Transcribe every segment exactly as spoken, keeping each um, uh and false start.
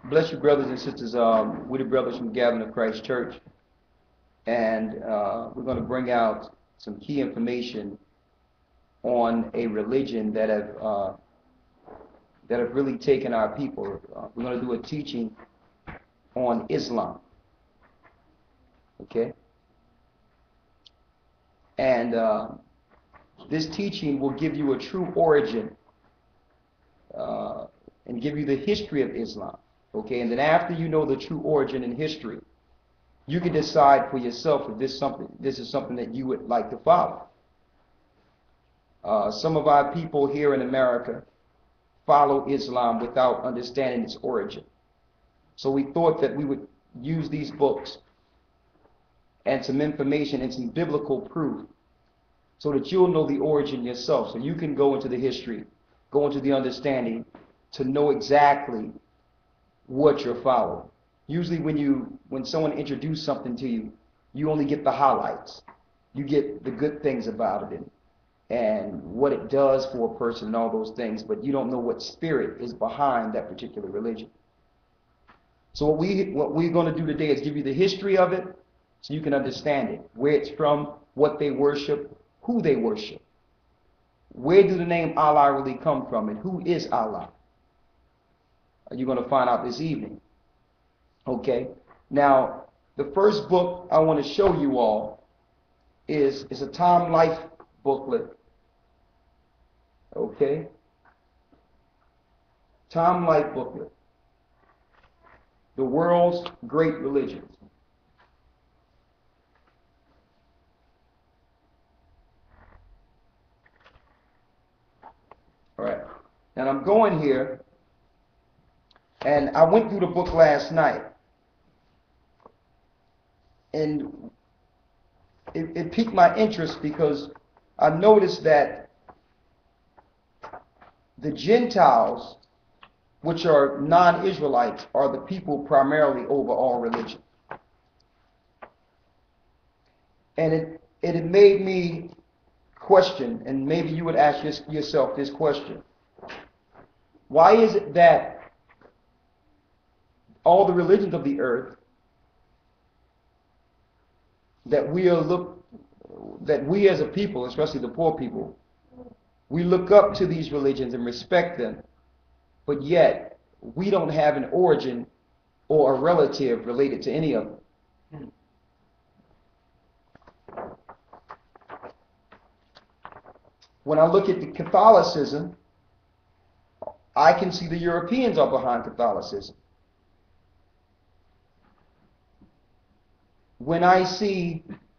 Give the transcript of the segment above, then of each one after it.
Bless you, brothers and sisters. Um, we're the brothers from Gathering of Christ Church, and uh, we're going to bring out some key information on a religion that have uh, that have really taken our people. Uh, we're going to do a teaching on Islam, okay? And uh, this teaching will give you a true origin uh, and give you the history of Islam, okay? And then after you know the true origin and history, you can decide for yourself if this something this is something that you would like to follow. Uh, some of our people here in America follow Islam without understanding its origin. So we thought that we would use these books and some information and some biblical proof so that you'll know the origin yourself, so you can go into the history, go into the understanding to know exactly what you're following. Usually when you when someone introduces something to you, you only get the highlights. You get the good things about it and, and what it does for a person and all those things, but you don't know what spirit is behind that particular religion. So what we what we're going to do today is give you the history of it so you can understand it, where it's from, what they worship, who they worship. Where do the name Allah really come from, and who is Allah? You're going to find out this evening. Okay? Now, the first book I want to show you all is, is a Time Life booklet. Okay? Time Life booklet. The World's Great Religions. All right. And I'm going here, and I went through the book last night, and it, it piqued my interest because I noticed that the Gentiles, which are non-Israelites, are the people primarily over all religion. And it, it had made me question, and maybe you would ask your, yourself this question. Why is it that all the religions of the earth that we are look that we as a people, especially the poor people, we look up to these religions and respect them, but yet we don't have an origin or a relative related to any of them? When I look at the Catholicism, I can see the Europeans are behind Catholicism. When I see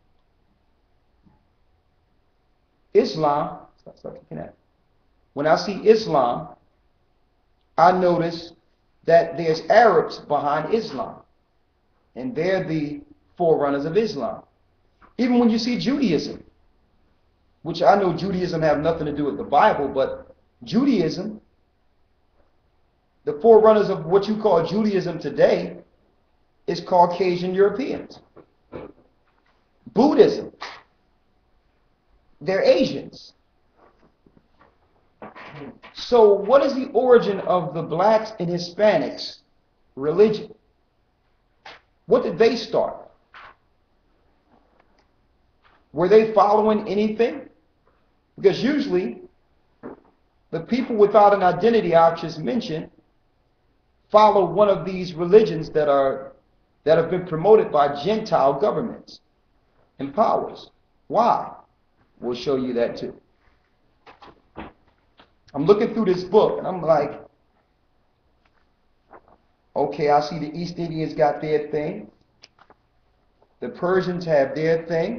Islam, stop, stop looking at it. When I see Islam, I notice that there's Arabs behind Islam, and they're the forerunners of Islam. Even when you see Judaism, which I know Judaism have nothing to do with the Bible, but Judaism, the forerunners of what you call Judaism today, is Caucasian Europeans. Buddhism, they're Asians. So what is the origin of the blacks and Hispanics religion? What did they start? Were they following anything? Because usually the people without an identity I've just mentioned follow one of these religions that are that have been promoted by Gentile governments and powers. Why? We'll show you that too. I'm looking through this book and I'm like, okay, I see the East Indians got their thing. The Persians have their thing.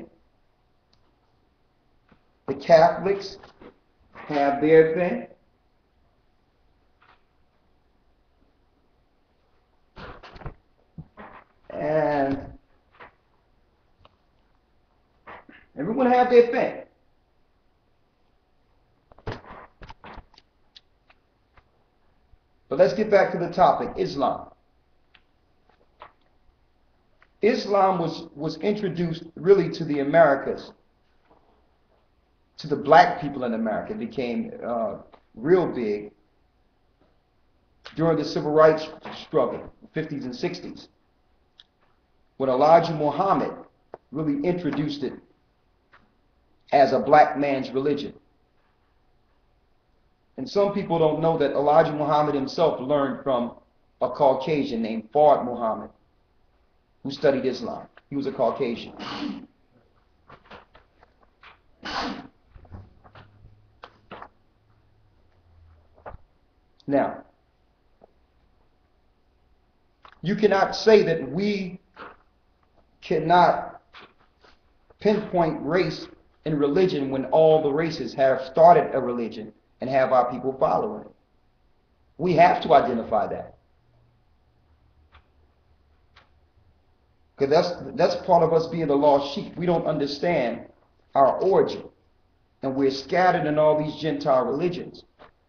The Catholics have their thing. And everyone have their thing. But let's get back to the topic, Islam. Islam was, was introduced really to the Americas, to the black people in America. It became uh, real big during the civil rights struggle, fifties and sixties, when Elijah Muhammad really introduced it as a black man's religion. And some people don't know that Elijah Muhammad himself learned from a Caucasian named Fard Muhammad, who studied Islam. He was a Caucasian. Now, you cannot say that we cannot pinpoint race and religion when all the races have started a religion and have our people following it. We have to identify that. Because that's, that's part of us being the lost sheep. We don't understand our origin. And we're scattered in all these Gentile religions.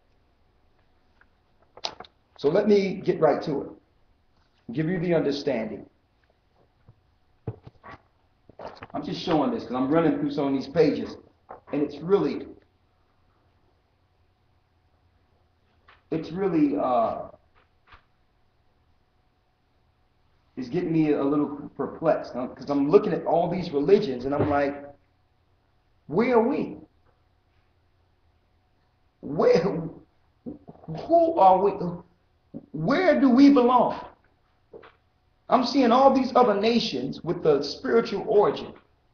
So let me get right to it. Give you the understanding. I'm just showing this because I'm running through some of these pages. And it's really, it's really, uh, it's getting me a little perplexed. Because I'm looking at all these religions and I'm like, where are we? Where, who are we? Where do we belong? I'm seeing all these other nations with the spiritual origin.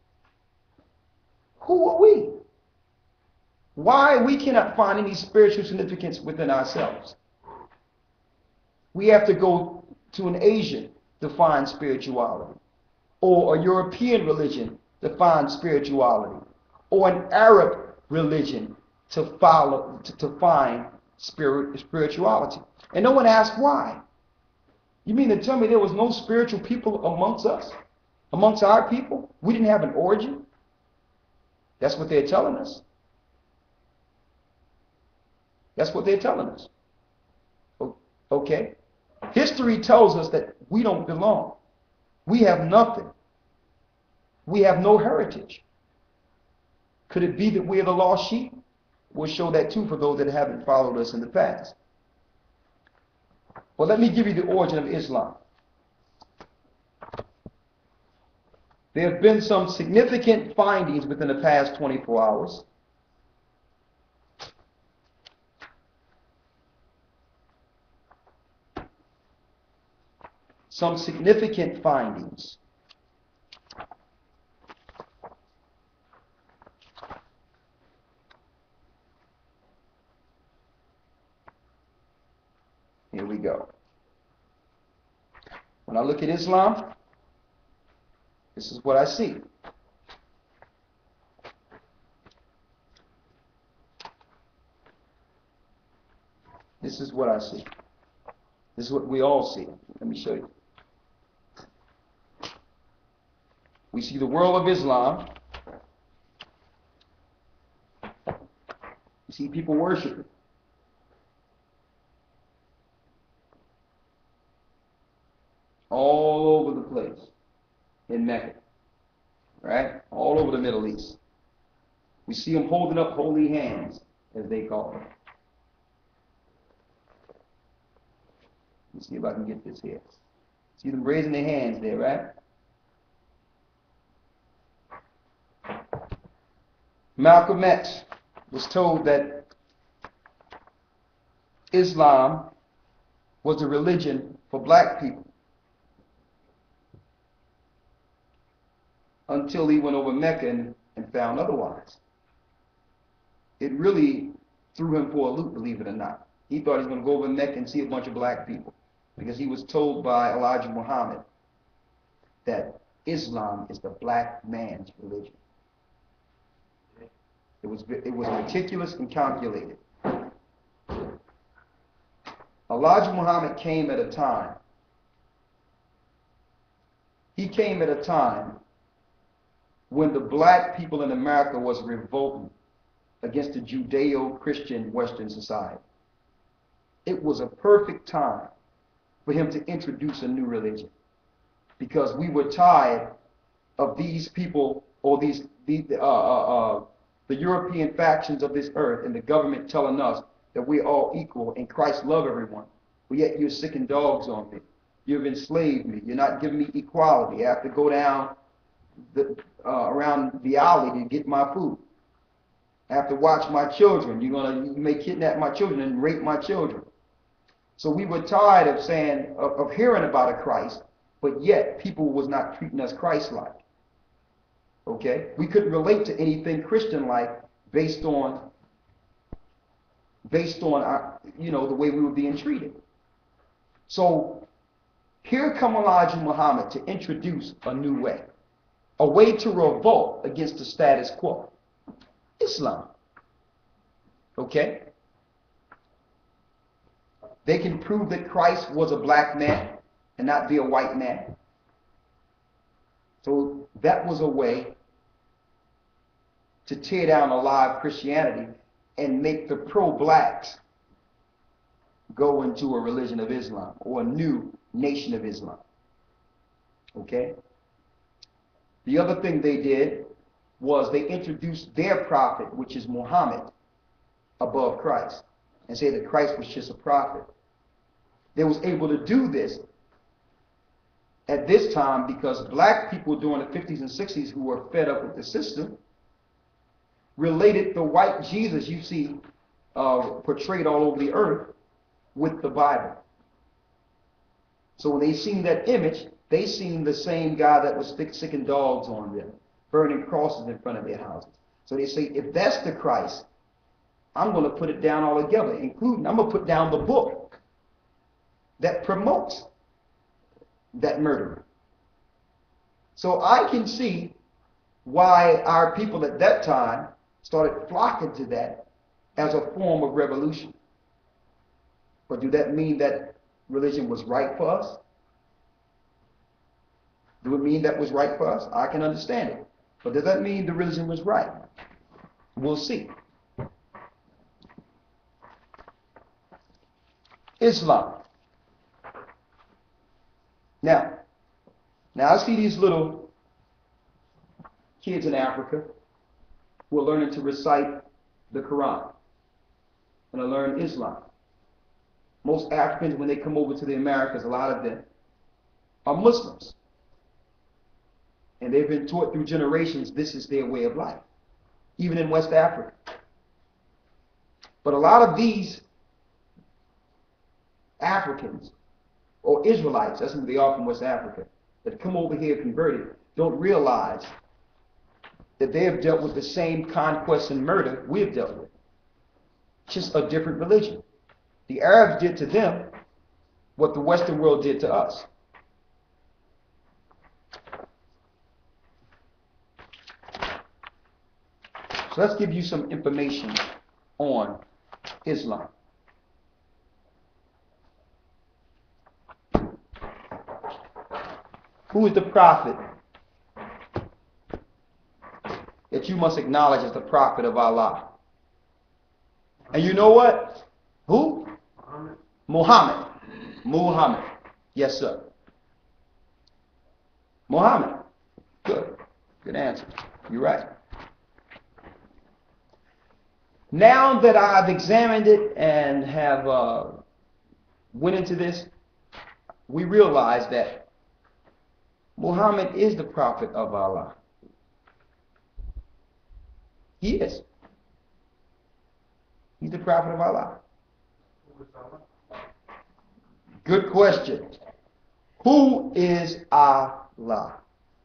Who are we? Why we cannot find any spiritual significance within ourselves? We have to go to an Asian to find spirituality, or a European religion to find spirituality, or an Arab religion to follow to, to find spirit, spirituality. And no one asked why. You mean to tell me there was no spiritual people amongst us? Amongst our people? We didn't have an origin? That's what they're telling us. That's what they're telling us. Okay? History tells us that we don't belong. We have nothing. We have no heritage. Could it be that we're the lost sheep? We'll show that too for those that haven't followed us in the past. Well, let me give you the origin of Islam. There have been some significant findings within the past twenty-four hours. Some significant findings. Here we go. When I look at Islam, this is what I see. This is what I see. This is what we all see. Let me show you. We see the world of Islam. We see people worshiping. All over the place in Mecca, right? All over the Middle East. We see them holding up holy hands, as they call them. Let's see if I can get this here. See them raising their hands there, right? Malcolm X was told that Islam was a religion for black people, until he went over Mecca and, and found otherwise. It really threw him for a loop, believe it or not. He thought he was going to go over Mecca and see a bunch of black people, because he was told by Elijah Muhammad that Islam is the black man's religion. It was, it was meticulous and calculated. Elijah Muhammad came at a time, he came at a time when the black people in America was revolting against the Judeo-Christian Western society. It was a perfect time for him to introduce a new religion, because we were tired of these people, or these, these uh, uh, uh, the European factions of this earth and the government telling us that we're all equal and Christ loves everyone. but yet you're sicking dogs on me. You've enslaved me. You're not giving me equality. I have to go down the, uh, around the alley to get my food. I have to watch my children. You're gonna, you may kidnap my children and rape my children. So we were tired of saying, of, of hearing about a Christ, but yet people was not treating us Christ-like. Okay? We couldn't relate to anything Christian-like based on, based on our, you know, the way we were being treated. So here come Elijah Muhammad to introduce a new way, a way to revolt against the status quo, Islam. Okay? They can prove that Christ was a black man and not be a white man. So that was a way to tear down alive Christianity and make the pro-blacks go into a religion of Islam or a new nation of Islam. Okay? The other thing they did was they introduced their prophet, which is Muhammad, above Christ, and say that Christ was just a prophet. They was able to do this at this time because black people during the fifties and sixties who were fed up with the system related the white Jesus you see uh, portrayed all over the earth with the Bible. So when they seen that image, they seen the same guy that was stick, sicking dogs on them, burning crosses in front of their houses. So they say, if that's the Christ, I'm going to put it down all together, including, I'm going to put down the book that promotes that murder. So I can see why our people at that time started flocking to that as a form of revolution. But do that mean that religion was right for us? Do it mean that was right for us? I can understand it. But does that mean the religion was right? We'll see. Islam. Now, now I see these little kids in Africa who are learning to recite the Quran and are learning Islam. Most Africans, when they come over to the Americas, a lot of them are Muslims. And they've been taught through generations this is their way of life, even in West Africa. But a lot of these Africans, or Israelites, that's who they are from West Africa, that come over here converted, don't realize that they have dealt with the same conquest and murder we've dealt with. Just a different religion. The Arabs did to them what the Western world did to us. So let's give you some information on Islam. Who is the prophet that you must acknowledge as the prophet of Allah? And you know what? Who? Muhammad. Muhammad. Muhammad. Yes, sir. Muhammad. Good. Good answer. You're right. Now that I've examined it and have uh, went into this, we realize that Muhammad is the prophet of Allah. He is. He's the prophet of Allah. Good question. Who is Allah?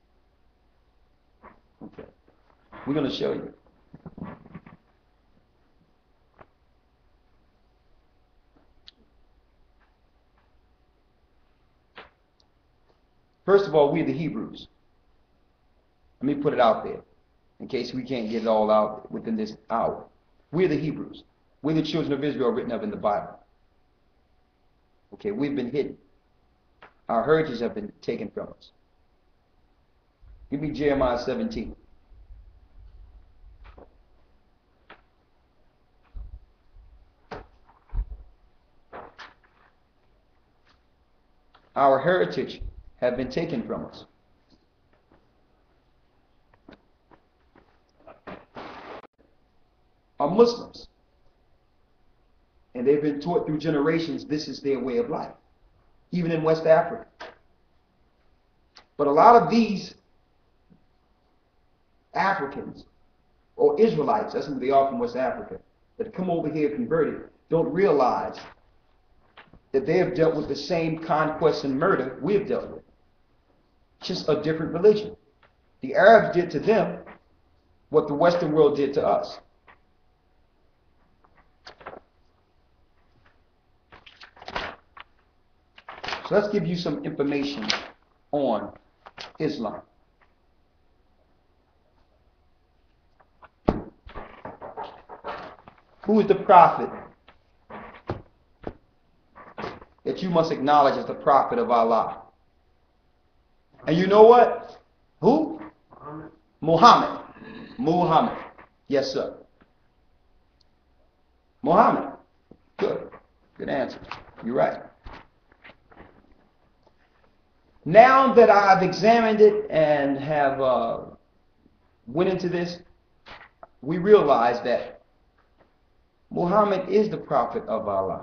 Okay. We're going to show you. First of all, we're the Hebrews. Let me put it out there, in case we can't get it all out within this hour. We're the Hebrews. We're the children of Israel written up in the Bible. Okay, we've been hidden. Our heritage have been taken from us. Give me Jeremiah seventeen. Our heritage have been taken from us. Are Muslims. And they've been taught through generations this is their way of life, even in West Africa. But a lot of these Africans, or Israelites, that's who they are from West Africa, that come over here converted, don't realize that they have dealt with the same conquest and murder we have dealt with. Just a different religion. The Arabs did to them what the Western world did to us. So let's give you some information on Islam. Who is the prophet that you must acknowledge as the prophet of Allah? And you know what? Who? Muhammad. Muhammad. Yes, sir. Muhammad. Good. Good answer. You're right. Now that I've examined it and have uh, went into this, we realize that Muhammad is the prophet of Allah.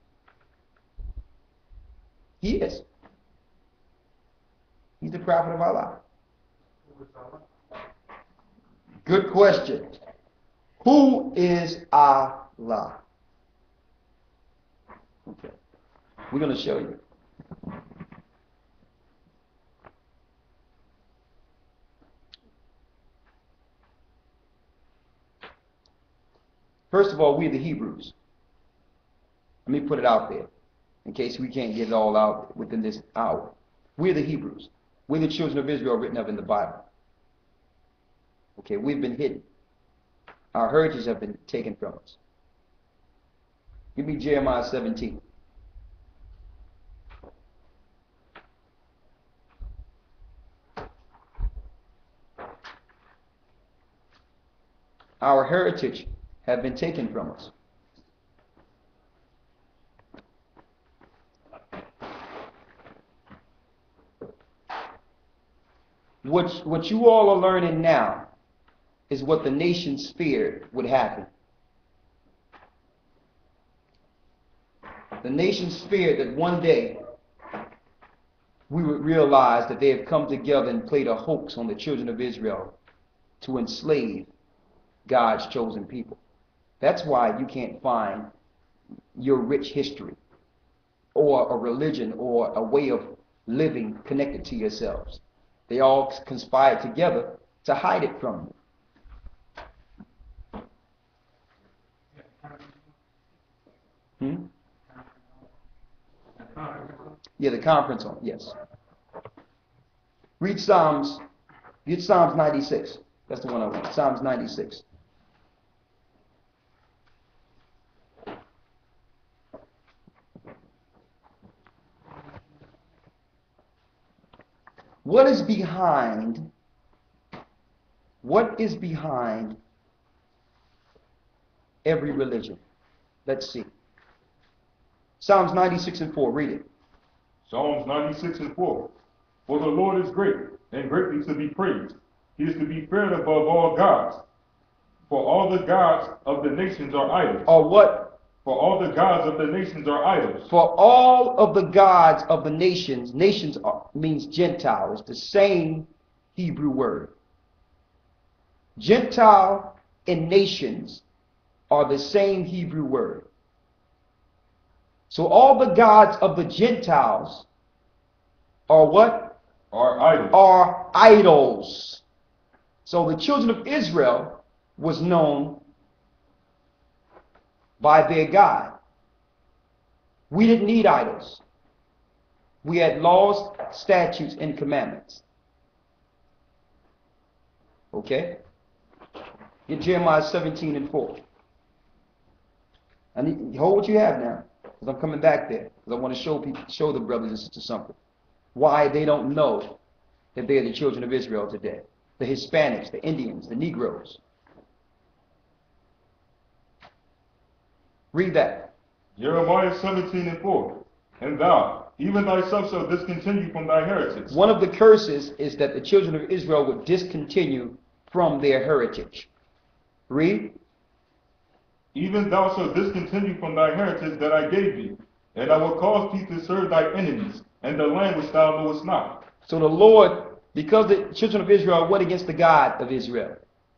He is. He's the prophet of Allah. Good question. Who is Allah? Okay. We're going to show you. First of all, we're the Hebrews. Let me put it out there, in case we can't get it all out within this hour. We're the Hebrews. We're the children of Israel written up in the Bible. Okay, we've been hidden. Our heritage have been taken from us. Give me Jeremiah seventeen. Our heritage have been taken from us. What, what you all are learning now is what the nations feared would happen. The nations feared that one day we would realize that they have come together and played a hoax on the children of Israel to enslave God's chosen people. That's why you can't find your rich history or a religion or a way of living connected to yourselves. They all conspired together to hide it from you. Hmm? Yeah, the conference on, yes. Read Psalms, read Psalms ninety-six. That's the one I want, Psalms ninety-six. What is behind, what is behind every religion? Let's see. Psalms ninety-six and four, read it. Psalms ninety-six and four. For the Lord is great, and greatly to be praised. He is to be feared above all gods. For all the gods of the nations are idols. Or what? For all the gods of the nations are idols. For all of the gods of the nations, nations are, means Gentile. It's the same Hebrew word. Gentile and nations are the same Hebrew word. So all the gods of the Gentiles are what? Are idols. Are idols. So the children of Israel was known by their God. We didn't need idols. We had laws, statutes, and commandments. Okay? Get Jeremiah seventeen and four. I need, hold what you have now, because I'm coming back there. Because I want to show people, show the brothers and sisters something. Why they don't know that they are the children of Israel today. The Hispanics, the Indians, the Negroes. Read that. Jeremiah seventeen and four. And thou, even thyself, shalt discontinue from thy heritage. One of the curses is that the children of Israel would discontinue from their heritage. Read. even thou shalt discontinue from thy heritage that I gave thee, and I will cause thee to serve thy enemies, and the land which thou knowest not. So the Lord, because the children of Israel went against the God of Israel,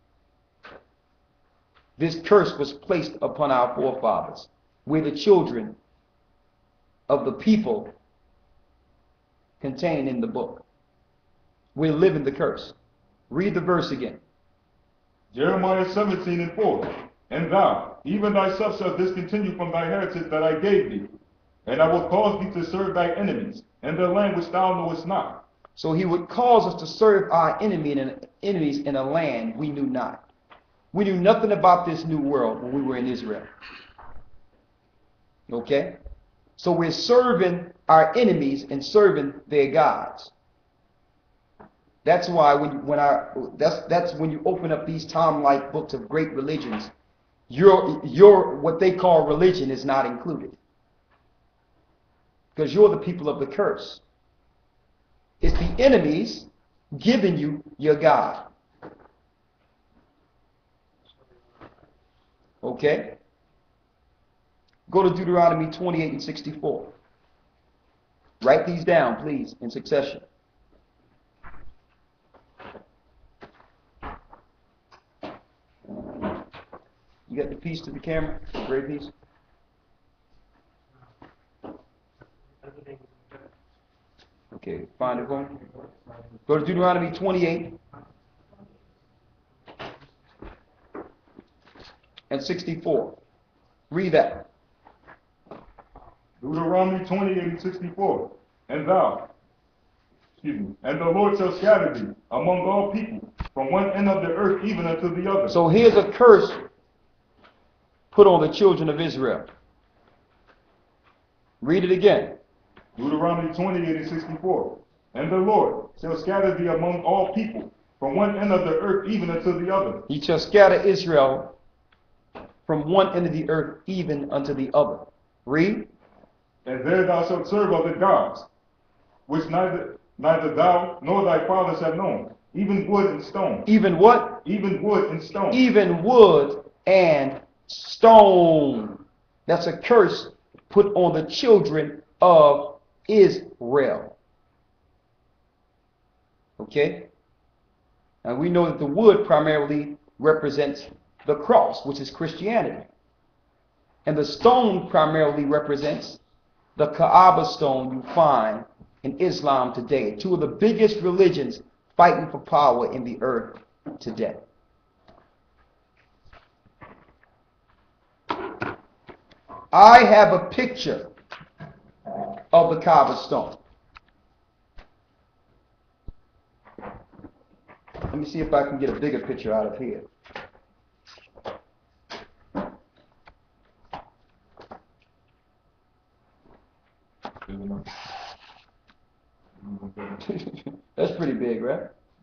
this curse was placed upon our forefathers. We're the children of the people contained in the book. We're living the curse. Read the verse again. Jeremiah seventeen and four. And thou, even thyself, shalt discontinue from thy heritage that I gave thee, and I will cause thee to serve thy enemies, and the land which thou knowest not. So he would cause us to serve our enemy in, enemies in a land we knew not. We knew nothing about this new world when we were in Israel. Okay? So we're serving our enemies and serving their gods. That's why when when I that's that's when you open up these Tom-like books of great religions, your your what they call religion is not included. Because you're the people of the curse. It's the enemies giving you your God. Okay? Go to Deuteronomy twenty-eight and sixty-four. Write these down, please, in succession. You got the piece to the camera? Great piece. Okay, find it for me. Go to Deuteronomy twenty-eight and sixty-four. Read that. Deuteronomy twenty-eight and sixty-four. And thou, excuse me, and the Lord shall scatter thee among all people, from one end of the earth even unto the other. So here's a curse put on the children of Israel. Read it again. Deuteronomy twenty-eight and sixty-four. And the Lord shall scatter thee among all people, from one end of the earth even unto the other. He shall scatter Israel from one end of the earth even unto the other. Read. And there thou shalt serve other gods, which neither neither thou nor thy fathers have known, even wood and stone. Even what? Even wood and stone. Even wood and stone. That's a curse put on the children of Israel. Okay? And we know that the wood primarily represents the cross, which is Christianity. And the stone primarily represents the Kaaba stone you find in Islam today. Two of the biggest religions fighting for power in the earth today. I have a picture of the Kaaba stone. Let me see if I can get a bigger picture out of here. That's pretty big, right?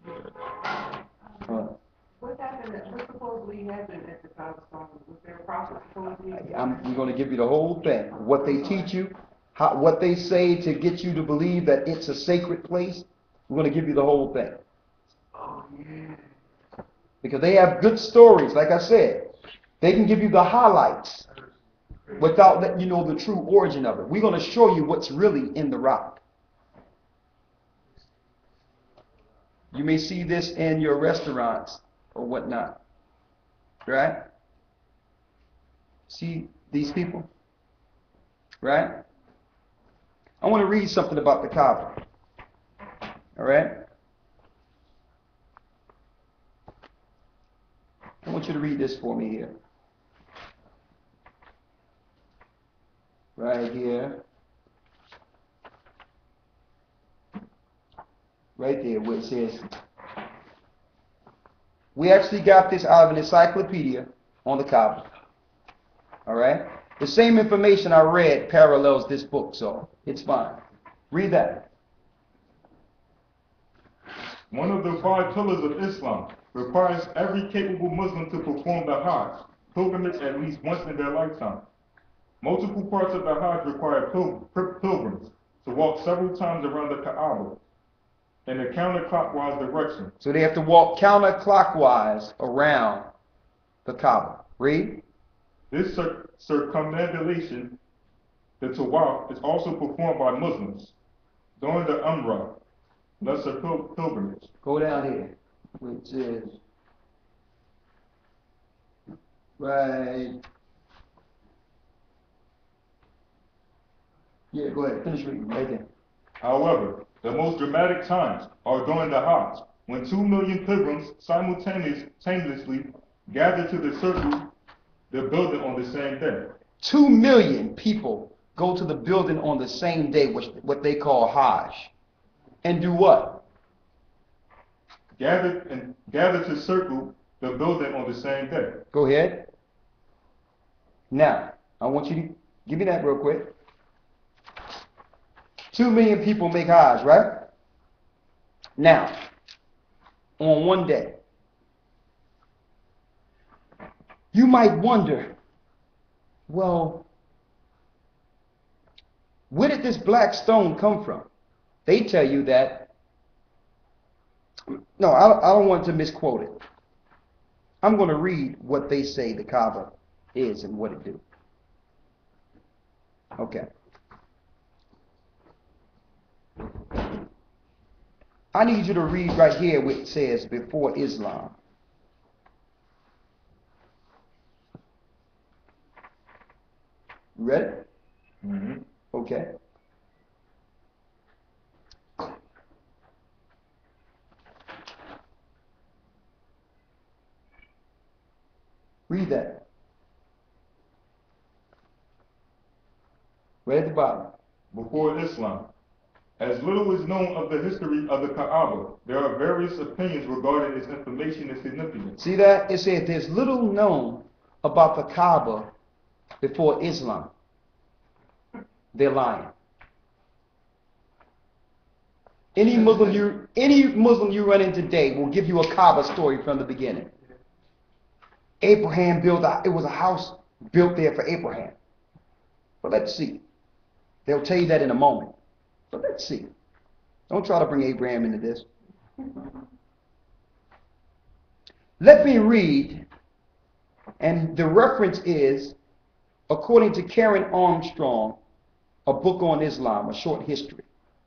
Huh. What happened, what supposedly happened at the Kaaba stone? Was there a prophet supposedly? I'm, I'm going to give you the whole thing. What they teach you, how, what they say to get you to believe that it's a sacred place. We're going to give you the whole thing. Oh, yeah. Because they have good stories, like I said. They can give you the highlights without letting you know the true origin of it. We're going to show you what's really in the rock. You may see this in your restaurants or whatnot. Right? See these people? Right? I want to read something about the Kaaba. All right? I want you to read this for me here. Right here. Right there where it says, we actually got this out of an encyclopedia on the Kaaba. All right? The same information I read parallels this book, so it's fine. Read that. One of the five pillars of Islam requires every capable Muslim to perform the Hajj, pilgrimage, at least once in their lifetime. Multiple parts of the Hajj require pil pilgrims to walk several times around the Kaaba in a counterclockwise direction. So they have to walk counterclockwise around the Kaaba. Read. This cir circumambulation, the tawaf, is also performed by Muslims during the Umrah, lesser pil pilgrimage. Go down here, which is right. Yeah, go ahead, finish reading right there. However, the most dramatic times are during the Hajj, when two million pilgrims simultaneously gather to the circle, the building on the same day. Two million people go to the building on the same day, which what they call Hajj, and do what? Gather and gather to circle the building on the same day. Go ahead. Now, I want you to give me that real quick. Two million people make Hajj, right? Now, on one day, you might wonder, well, where did this black stone come from? They tell you that, no, I, I don't want to misquote it. I'm going to read what they say the Kaaba is and what it do. Okay. I need you to read right here what it says before Islam. Ready? Mm-hmm. Okay. Read that. Right at the bottom. Before Islam. As little is known of the history of the Kaaba, there are various opinions regarding its information and significance. See that? It says there's little known about the Kaaba before Islam. They're lying. Any Muslim you any Muslim you run into today will give you a Kaaba story from the beginning. Abraham built a, it was a house built there for Abraham. But let's see. They'll tell you that in a moment. But let's see. Don't try to bring Abraham into this. Let me read, and the reference is, according to Karen Armstrong, a book on Islam, a short history.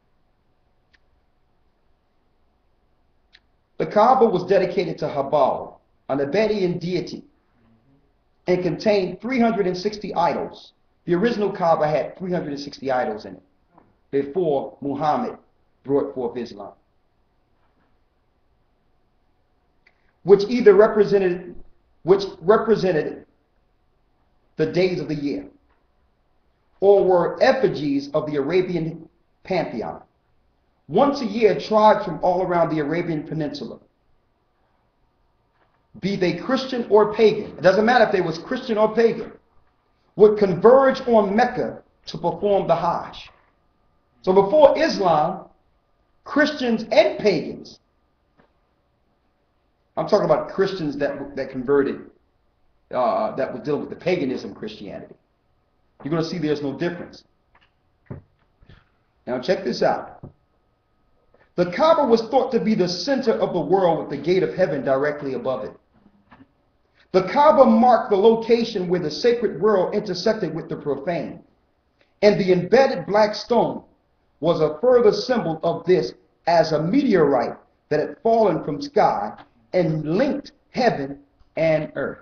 The Kaaba was dedicated to Habal, an Abadian deity, and contained three hundred sixty idols. The original Kaaba had three hundred sixty idols in it before Muhammad brought forth Islam, which either represented which represented the days of the year, or were effigies of the Arabian pantheon. Once a year, tribes from all around the Arabian Peninsula, be they Christian or pagan, it doesn't matter if they was Christian or pagan, would converge on Mecca to perform the Hajj. So before Islam, Christians and pagans, I'm talking about Christians that, that converted, uh, that was dealing with the paganism Christianity. You're going to see there's no difference. Now check this out. The Kaaba was thought to be the center of the world with the gate of heaven directly above it. The Kaaba marked the location where the sacred world intersected with the profane. And the embedded black stone was a further symbol of this, as a meteorite that had fallen from sky and linked heaven and earth.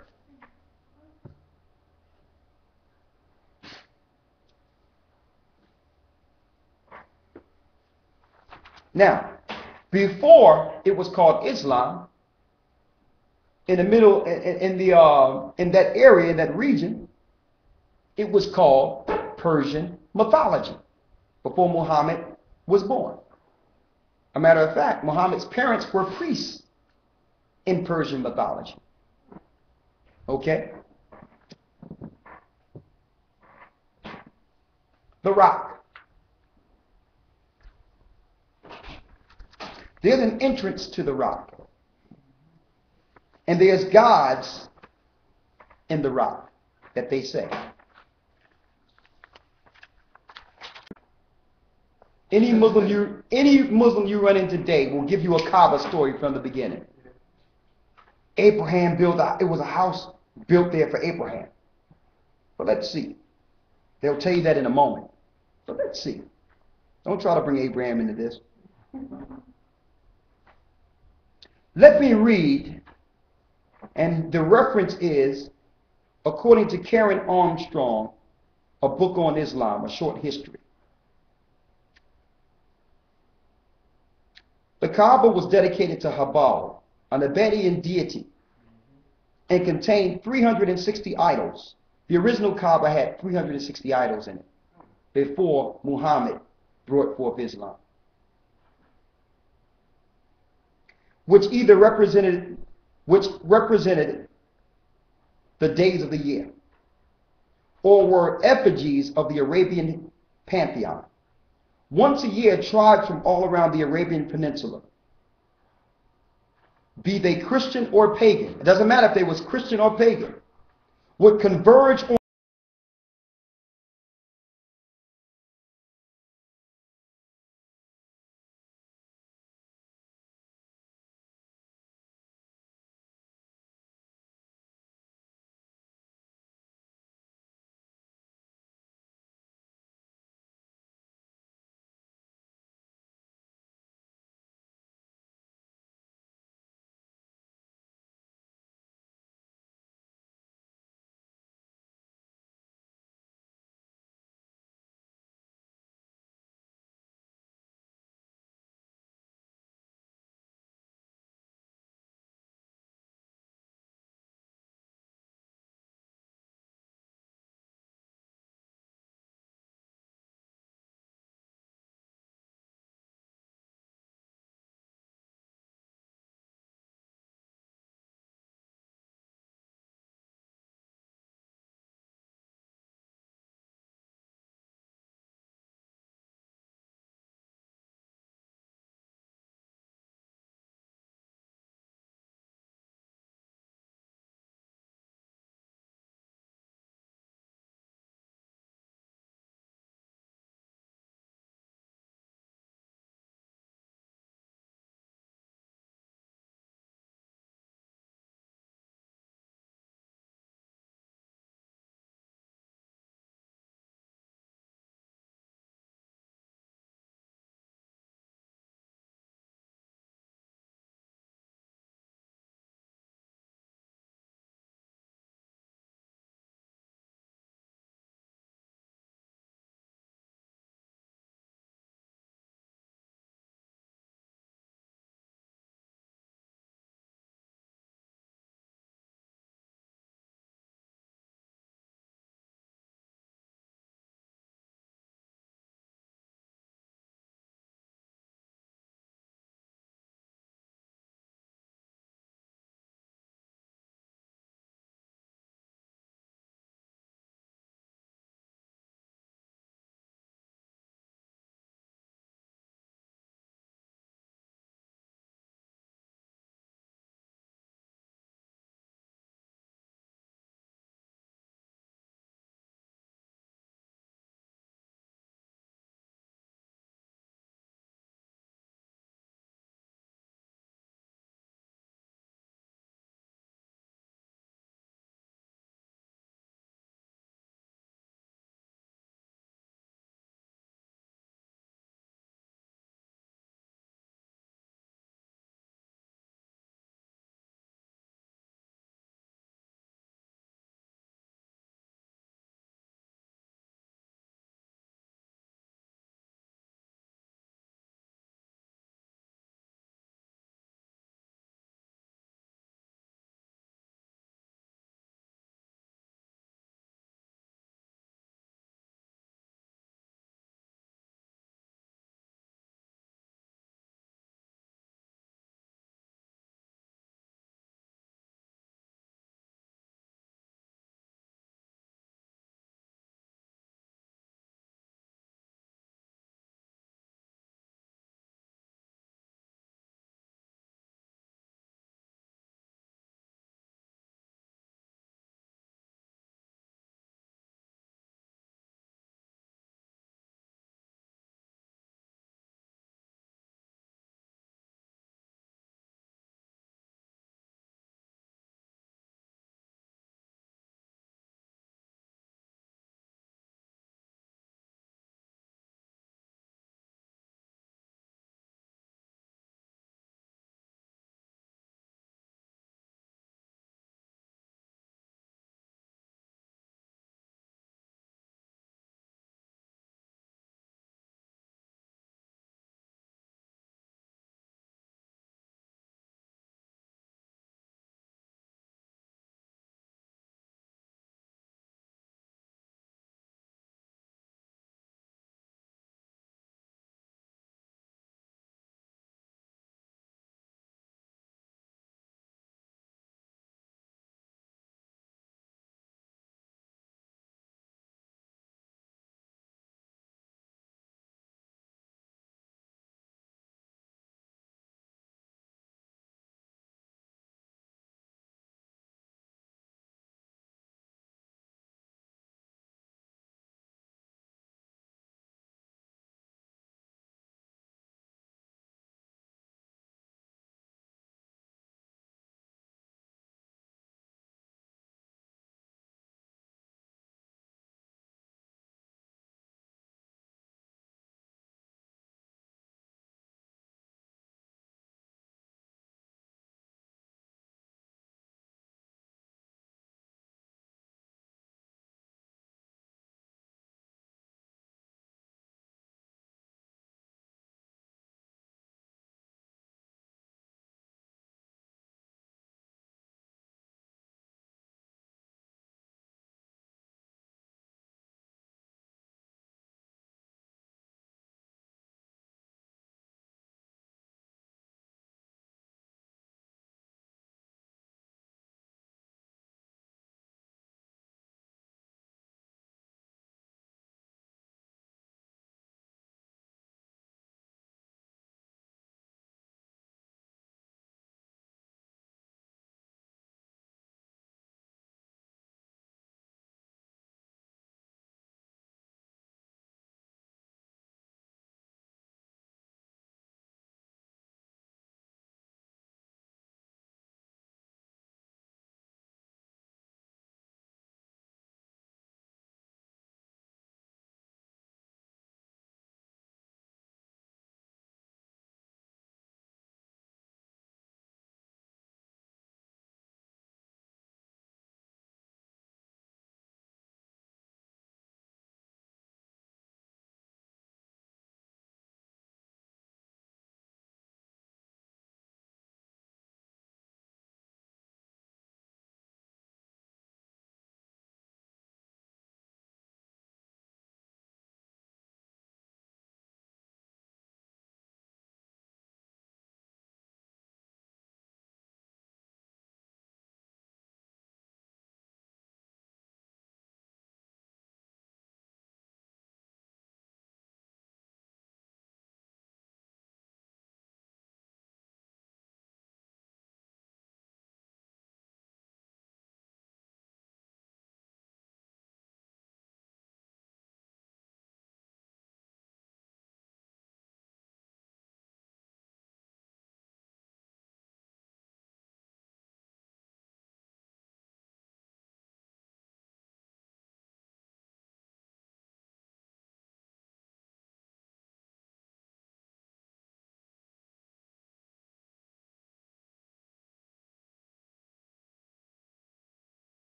Now, before it was called Islam, in the middle, in, in the uh, in that area, in that region, it was called Persian mythology. Before Muhammad was born. A matter of fact, Muhammad's parents were priests in Persian mythology. Okay? The rock. There's an entrance to the rock. And there's gods in the rock that they say. Any Muslim you any Muslim you run into today will give you a Kaaba story from the beginning. Abraham built a, it was a house built there for Abraham. But let's see. They'll tell you that in a moment. But let's see. Don't try to bring Abraham into this. Let me read, and the reference is, according to Karen Armstrong, a book on Islam, a short history. The Kaaba was dedicated to Habal, an Abadian deity, and contained three hundred sixty idols. The original Kaaba had three hundred sixty idols in it before Muhammad brought forth Islam, which either represented, which represented the days of the year, or were effigies of the Arabian pantheon. Once a year, tribes from all around the Arabian Peninsula, be they Christian or pagan, it doesn't matter if they was Christian or pagan, would converge